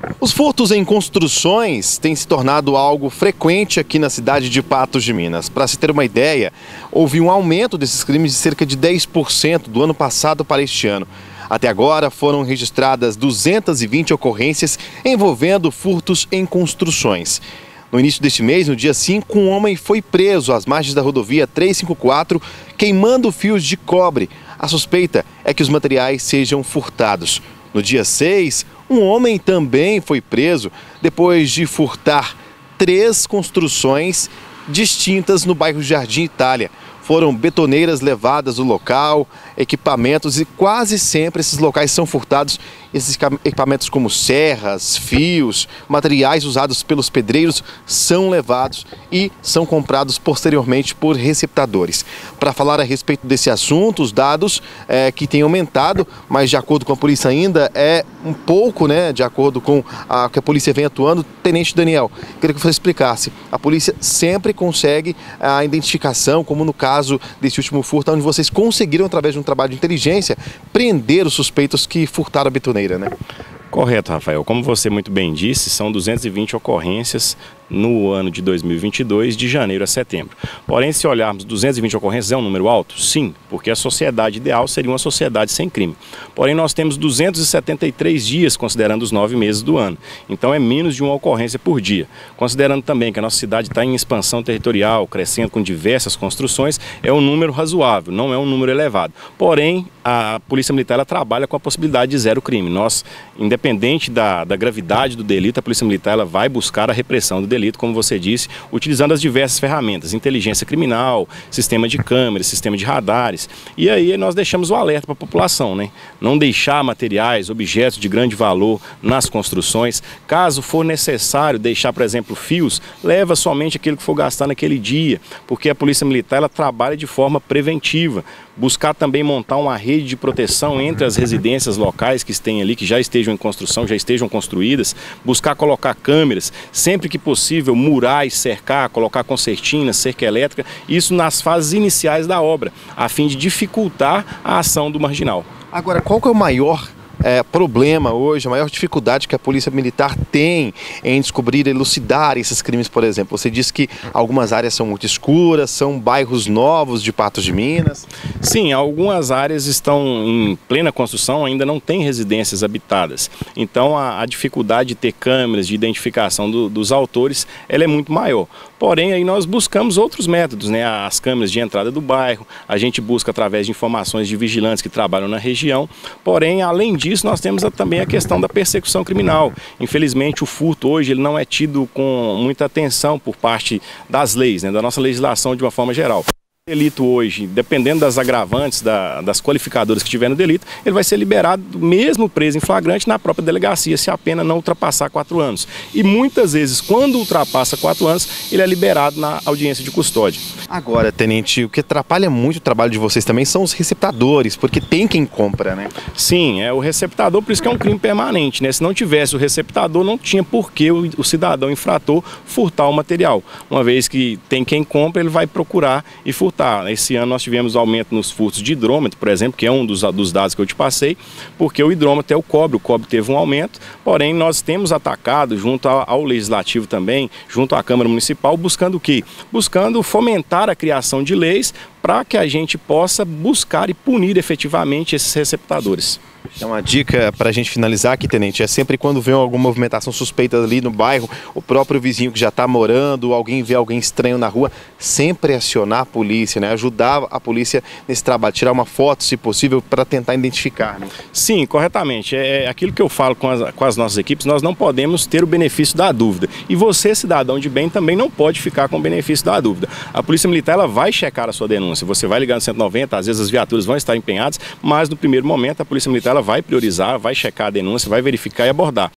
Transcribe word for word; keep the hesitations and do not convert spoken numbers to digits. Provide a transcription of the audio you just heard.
Os furtos em construções têm se tornado algo frequente aqui na cidade de Patos de Minas. Para se ter uma ideia, houve um aumento desses crimes de cerca de dez por cento do ano passado para este ano. Até agora foram registradas duzentas e vinte ocorrências envolvendo furtos em construções. No início deste mês, no dia cinco, um homem foi preso às margens da rodovia trezentos e cinquenta e quatro, queimando fios de cobre. A suspeita é que os materiais sejam furtados. No dia seis, um homem também foi preso depois de furtar três construções distintas no bairro Jardim Itália. Foram betoneiras levadas do local, equipamentos, e quase sempre esses locais são furtados. Esses equipamentos como serras, fios, materiais usados pelos pedreiros são levados e são comprados posteriormente por receptadores. Para falar a respeito desse assunto, os dados é, que têm aumentado, mas de acordo com a polícia ainda é um pouco, né, de acordo com a que a polícia vem atuando. Tenente Daniel, queria que você explicasse. A polícia sempre consegue a identificação, como no caso desse último furto, onde vocês conseguiram, através de um trabalho de inteligência, prender os suspeitos que furtaram a betoneira, né? Correto, Rafael. Como você muito bem disse, são duzentas e vinte ocorrências no ano de dois mil e vinte e dois, de janeiro a setembro. Porém, se olharmos duzentas e vinte ocorrências, é um número alto? Sim, porque a sociedade ideal seria uma sociedade sem crime. Porém, nós temos duzentos e setenta e três dias, considerando os nove meses do ano. Então, é menos de uma ocorrência por dia. Considerando também que a nossa cidade está em expansão territorial, crescendo com diversas construções, é um número razoável, não é um número elevado. Porém, a Polícia Militar ela trabalha com a possibilidade de zero crime. Nós, independente da, da gravidade do delito, a Polícia Militar ela vai buscar a repressão do delito, como você disse, utilizando as diversas ferramentas, inteligência criminal, sistema de câmeras, sistema de radares. E aí nós deixamos o alerta para a população, né? Não deixar materiais, objetos de grande valor nas construções. Caso for necessário deixar, por exemplo, fios, leva somente aquilo que for gastar naquele dia, porque a Polícia Militar ela trabalha de forma preventiva. Buscar também montar uma rede de proteção entre as residências locais que têm ali, que já estejam em construção, já estejam construídas. Buscar colocar câmeras, sempre que possível, murais, cercar, colocar concertinas, cerca elétrica, isso nas fases iniciais da obra, a fim de dificultar a ação do marginal. Agora, qual que é o maior É, problema hoje, a maior dificuldade que a Polícia Militar tem em descobrir, elucidar esses crimes, por exemplo? Você disse que algumas áreas são muito escuras, são bairros novos de Patos de Minas. Sim, algumas áreas estão em plena construção, ainda não tem residências habitadas. Então a, a dificuldade de ter câmeras de identificação do, dos autores, ela é muito maior. Porém, aí nós buscamos outros métodos, né? As câmeras de entrada do bairro, a gente busca através de informações de vigilantes que trabalham na região. Porém, além disso, nós temos também a questão da persecução criminal. Infelizmente, o furto hoje ele não é tido com muita atenção por parte das leis, né? Da nossa legislação de uma forma geral. O delito hoje, dependendo das agravantes, da, das qualificadoras que tiver no delito, ele vai ser liberado mesmo preso em flagrante na própria delegacia, se a pena não ultrapassar quatro anos. E muitas vezes, quando ultrapassa quatro anos, ele é liberado na audiência de custódia. Agora, tenente, o que atrapalha muito o trabalho de vocês também são os receptadores, porque tem quem compra, né? Sim, é o receptador, por isso que é um crime permanente, né? Se não tivesse o receptador, não tinha por que o, o cidadão infrator furtar o material. Uma vez que tem quem compra, ele vai procurar e furtar. Esse ano nós tivemos aumento nos furtos de hidrômetro, por exemplo, que é um dos, dos dados que eu te passei, porque o hidrômetro é o cobre, o cobre teve um aumento, porém nós temos atacado junto ao, ao Legislativo também, junto à Câmara Municipal, buscando o quê? Buscando fomentar a criação de leis para que a gente possa buscar e punir efetivamente esses receptadores. É uma dica para a gente finalizar aqui, tenente, é sempre quando vê alguma movimentação suspeita ali no bairro, o próprio vizinho que já está morando, alguém vê alguém estranho na rua, sempre acionar a polícia, né? Ajudar a polícia nesse trabalho, tirar uma foto, se possível, para tentar identificar, né? Sim, corretamente. É aquilo que eu falo com as, com as nossas equipes, nós não podemos ter o benefício da dúvida. E você, cidadão de bem, também não pode ficar com o benefício da dúvida. A Polícia Militar ela vai checar a sua denúncia, você vai ligar no cento e noventa, às vezes as viaturas vão estar empenhadas, mas no primeiro momento a Polícia Militar ela vai priorizar, vai checar a denúncia, vai verificar e abordar.